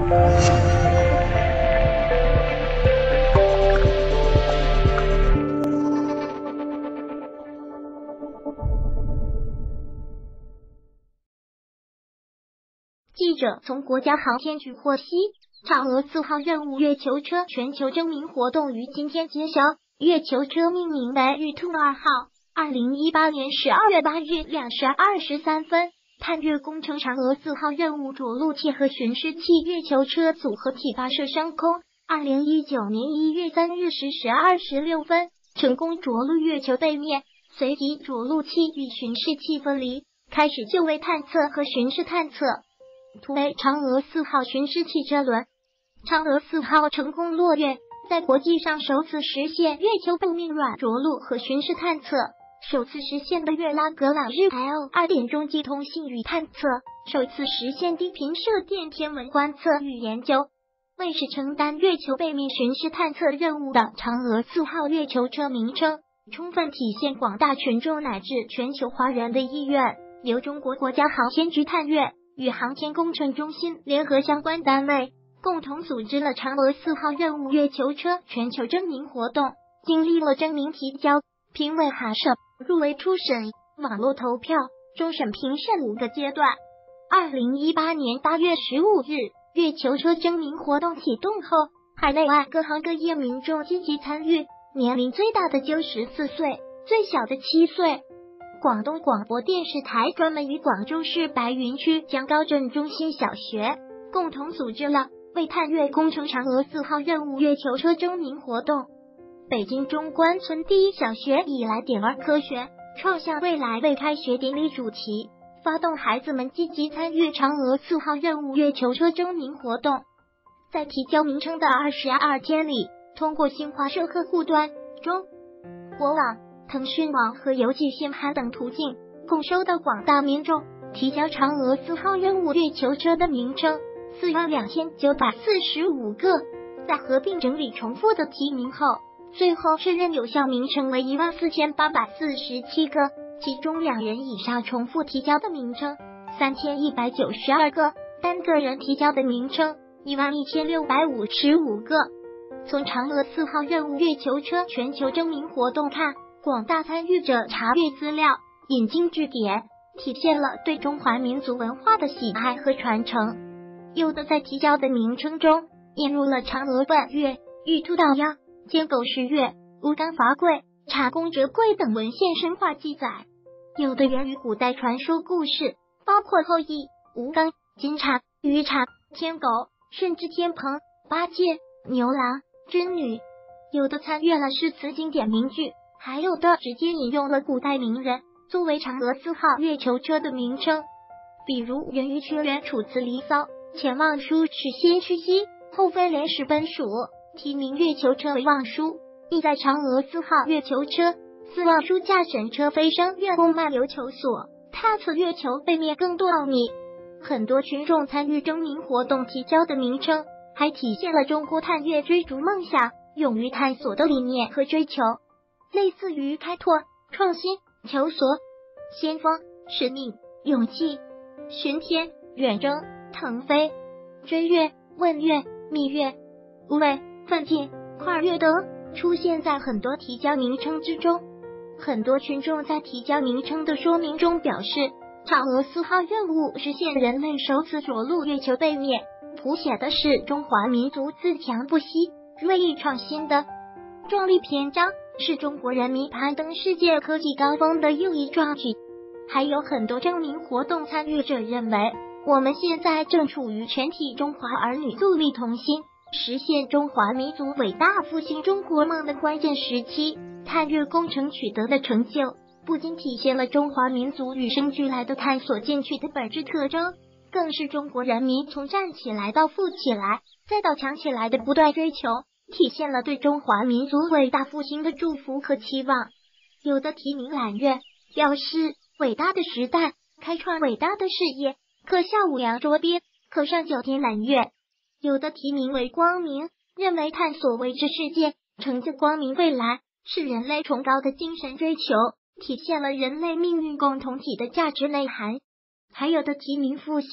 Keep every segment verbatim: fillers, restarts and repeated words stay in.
记者从国家航天局获悉，嫦娥四号任务月球车全球征名活动于今天揭晓，月球车命名为玉兔二号。二零一八年十二月八日两时二十三分，探月工程嫦娥四号任务着陆器和巡视器月球车组合体发射升空。二零一九年一月三日十时二十六分，成功着陆月球背面，随即着陆器与巡视器分离，开始就位探测和巡视探测。图为嫦娥四号巡视器车轮。嫦娥四号成功落月，在国际上首次实现月球背面软着陆和巡视探测，首次实现的月拉格朗日 L 二 点中继通信与探测，首次实现低频射电天文观测与研究。为是承担月球背面巡视探测任务的嫦娥四号月球车名称，充分体现广大群众乃至全球华人的意愿，由中国国家航天局探月与航天工程中心联合相关单位共同组织了嫦娥四号任务月球车全球征名活动，经历了征名提交、评委函审、入围初审、网络投票、终审评审五个阶段。二零一八年八月十五日，月球车征名活动启动后，海内外各行各业民众积极参与，年龄最大的就十四岁，最小的七岁。广东广播电视台专门与广州市白云区江高镇中心小学共同组织了为探月工程嫦娥四号任务月球车征名活动。北京中关村第一小学以来点儿科学创向未来为开学典礼主题，发动孩子们积极参与嫦娥四号任务月球车征名活动。在提交名称的二十二天里，通过新华社客户端、中国网、腾讯网和邮寄信函等途径，共收到广大民众提交嫦娥四号任务月球车的名称四万两千九百四十五个，在合并整理重复的提名后，最后确认有效名称为一万四千八百四十七个，其中两人以上重复提交的名称三千一百九十二个，单个人提交的名称一万一千六百五十五个。从嫦娥四号任务月球车全球征名活动看，广大参与者查阅资料，引经据典，体现了对中华民族文化的喜爱和传承。有的在提交的名称中引入了嫦娥奔月、玉兔捣药、牵狗食月、吴刚伐桂、茶宫折桂等文献神话记载，有的源于古代传说故事，包括后羿、吴刚、金蝉、鱼蝉、天狗，甚至天蓬、八戒、牛郎、织女。有的参阅了诗词经典名句，还有的直接引用了古代名人作为嫦娥四号月球车的名称，比如源于屈原《楚辞离骚》前望舒是先驱兮，后飞廉使奔蜀，题名月球车为望舒，意在嫦娥四号月球车，四望舒驾神车飞升月宫漫游求索，探测月球背面更多奥秘。很多群众参与征名活动提交的名称，还体现了中国探月追逐梦想、勇于探索的理念和追求，类似于开拓、创新、求索、先锋、使命、勇气、巡天、远征、腾飞、追月、问月、蜜月、无畏、奋进、跨越等出现在很多提交名称之中。很多群众在提交名称的说明中表示，嫦娥四号任务实现人类首次着陆月球背面，谱写的是中华民族自强不息、锐意创新的壮丽篇章，是中国人民攀登世界科技高峰的又一壮举。还有很多征名活动参与者认为，我们现在正处于全体中华儿女戮力同心，实现中华民族伟大复兴中国梦的关键时期。探月工程取得的成就，不仅体现了中华民族与生俱来的探索进取的本质特征，更是中国人民从站起来到富起来再到强起来的不断追求，体现了对中华民族伟大复兴的祝福和期望。有的提名揽月，表示伟大的时代开创伟大的事业，可下五洋捉鳖，可上九天揽月。有的提名为光明，认为探索未知世界，成就光明未来，是人类崇高的精神追求，体现了人类命运共同体的价值内涵。还有的提名复兴，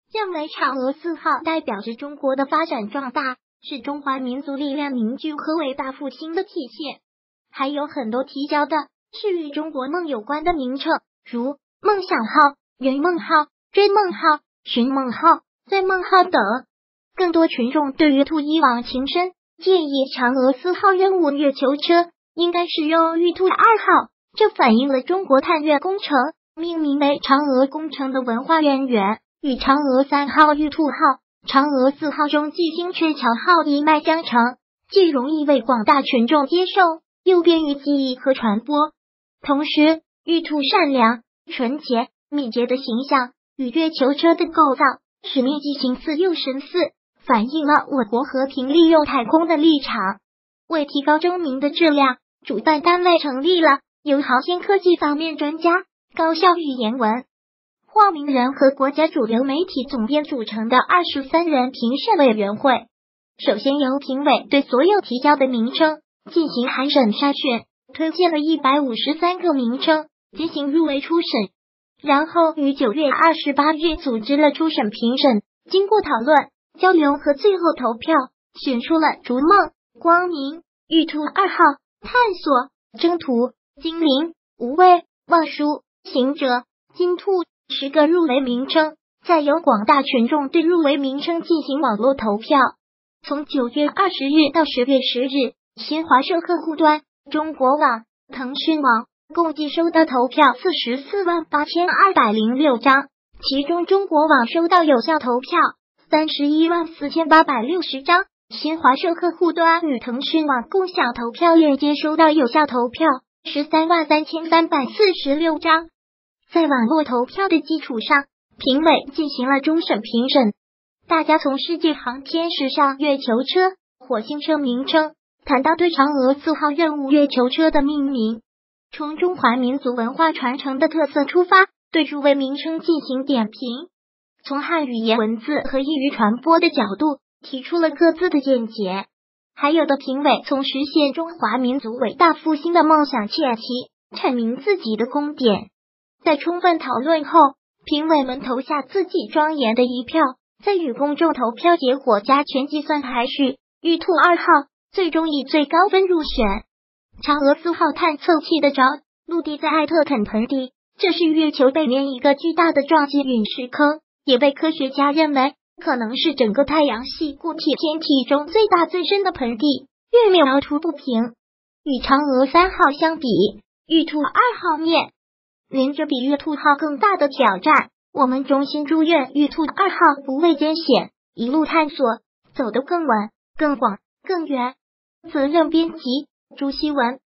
认为嫦娥四号代表着中国的发展壮大，是中华民族力量凝聚和伟大复兴的体现。还有很多提交的是与中国梦有关的名称，如梦想号、圆梦号、追梦号、寻梦号、在梦号等。更多群众对于兔一往情深，建议嫦娥四号任务月球车应该使用玉兔二号，这反映了中国探月工程命名为嫦娥工程的文化渊源，与嫦娥三号玉兔号、嫦娥四号中继星鹊桥号一脉相承，既容易为广大群众接受，又便于记忆和传播。同时，玉兔善良、纯洁、敏捷的形象与月球车的构造、使命既形似又神似，反映了我国和平利用太空的立场。为提高征名的质量，主办单位成立了由航天科技方面专家、高校语言文化名人和国家主流媒体总编组成的二十三人评审委员会。首先由评委对所有提交的名称进行函审筛选，推荐了一百五十三个名称进行入围初审，然后于九月二十八日组织了初审评审，经过讨论、交流和最后投票，选出了逐梦、光明、玉兔二号、探索、征途、精灵、无畏、望舒、行者、金兔十个入围名称，再由广大群众对入围名称进行网络投票。从九月二十日到十月十日，新华社客户端、中国网、腾讯网共计收到投票四十四万八千二百零六张，其中中国网收到有效投票三十一万四千八百六十张，新华社客户端与腾讯网共享投票链接收到有效投票十三万三千三百四十六张。在网络投票的基础上，评委进行了终审评审。大家从世界航天史上月球车、火星车名称谈到对嫦娥四号任务月球车的命名，从中华民族文化传承的特色出发，对诸位名称进行点评。从汉语言文字和易于传播的角度提出了各自的见解。还有的评委从实现中华民族伟大复兴的梦想切题，阐明自己的观点。在充分讨论后，评委们投下自己庄严的一票，再与公众投票结果加权计算排序，玉兔二号最终以最高分入选。嫦娥四号探测器的着陆地在艾特肯盆地，这是月球背面一个巨大的撞击陨石坑，也被科学家认为可能是整个太阳系固体天体中最大最深的盆地。月面凹凸不平，与嫦娥三号相比，玉兔二号面临着比月兔号更大的挑战。我们衷心祝愿玉兔二号不畏艰险，一路探索，走得更稳、更广、更远。责任编辑：朱希文。